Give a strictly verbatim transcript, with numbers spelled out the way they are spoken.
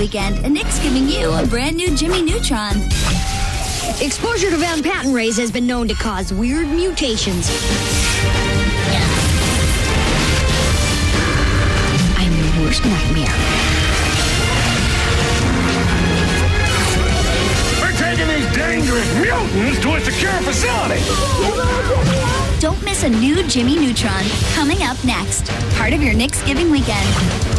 weekend, and Nick's giving you a brand new Jimmy Neutron. Exposure to Van Patten rays has been known to cause weird mutations. I'm your worst nightmare. We're taking these dangerous mutants to a secure facility. Don't miss a new Jimmy Neutron coming up next. Part of your Nick's Giving weekend.